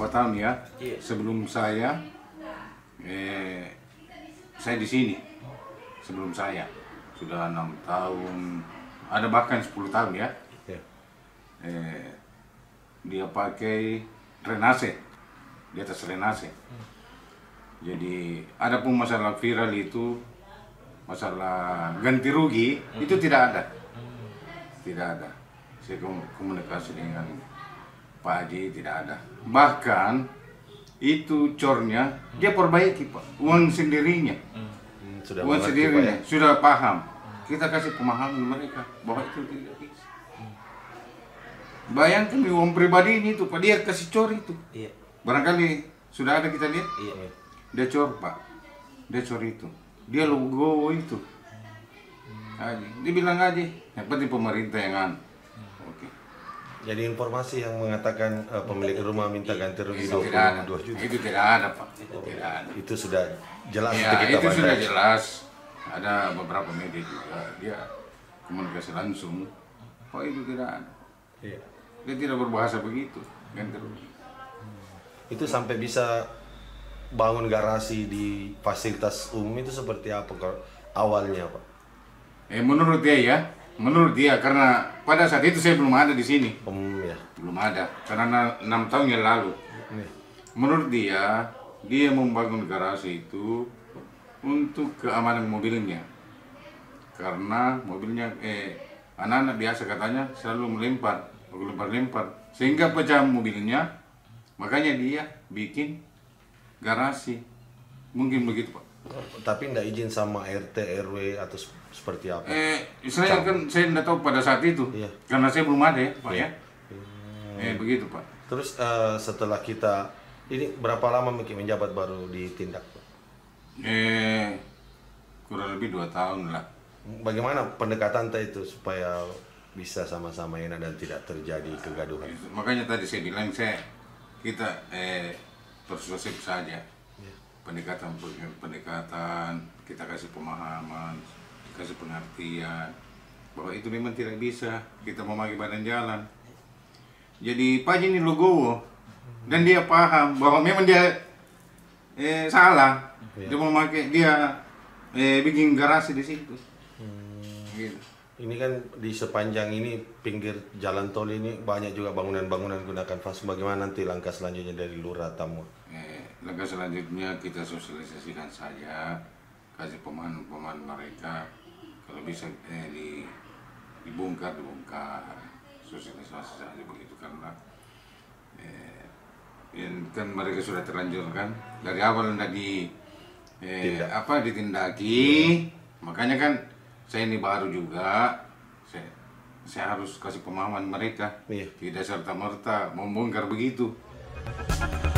beberapa tahun ya. Iya. Sebelum saya di sini. Sebelum saya sudah 6 tahun, ada bahkan 10 tahun ya. Iya. Dia pakai renase, di atas renase. Jadi ada pun masalah viral itu, masalah ganti rugi itu tidak ada. Tidak ada. Saya komunikasi dengan Pak Haji tidak ada. Bahkan itu cornya dia perbaiki Pak, uang sendirinya. Uang sendirinya ya? Sudah paham. Kita kasih pemahaman mereka bahwa itu tidak bisa. Bayangkan uang pribadi ini tuh Pak, dia kasih cor itu. Iya. Barangkali sudah ada kita lihat. Iya. Dia cor Pak, dia cor itu, dia logo itu. Dia bilang aja, yang penting pemerintah yang an. Oke. Jadi informasi yang mengatakan pemilik rumah minta ganti rugi Itu tidak ada. 22 juta. Itu tidak ada Pak. Itu tidak ada. Itu sudah jelas Ya, kita itu baca. sudah jelas. Ada beberapa media juga dia komunikasi langsung. Oh itu tidak ada. Iya. Dia tidak berbahasa begitu. Ganti rugi. Itu sampai bisa bangun garasi di fasilitas umum itu seperti apa awalnya Pak? Menurut dia karena pada saat itu saya belum ada di sini. Ya. Belum ada, karena 6 tahun yang lalu. Iya. Menurut dia membangun garasi itu untuk keamanan mobilnya. Karena mobilnya, anak-anak biasa katanya selalu melempar. Sehingga pecah mobilnya, makanya dia bikin garasi. Mungkin begitu Pak. Tapi tidak izin sama RT, RW atau seperti apa? Saya tidak tahu pada saat itu. Iya. Karena saya belum ada ya Pak ya. Begitu Pak. Terus setelah kita, ini berapa lama menjabat baru ditindak Pak? Kurang lebih 2 tahun lah. Bagaimana pendekatan itu supaya bisa sama-sama enak dan tidak terjadi kegaduhan? Makanya tadi saya bilang kita persuasif saja. Pendekatan kita kasih pemahaman, kasih pengertian bahwa itu memang tidak bisa kita memakai badan jalan. Jadi Pak Haji ini logowo dan dia paham bahwa memang dia salah. Dia memakai bikin garasi di situ. Gitu. Ini kan di sepanjang ini pinggir jalan tol ini banyak juga bangunan-bangunan gunakan fas. Bagaimana nanti langkah selanjutnya dari Lurah Tamu? Langkah selanjutnya kita sosialisasikan saja, kasih pemahaman mereka, kalau bisa dibongkar, sosialisasi saja begitu karena kan mereka sudah terlanjur kan dari awal tidak ditindaki, makanya kan saya ini baru juga, saya harus kasih pemahaman mereka, tidak serta merta membongkar begitu.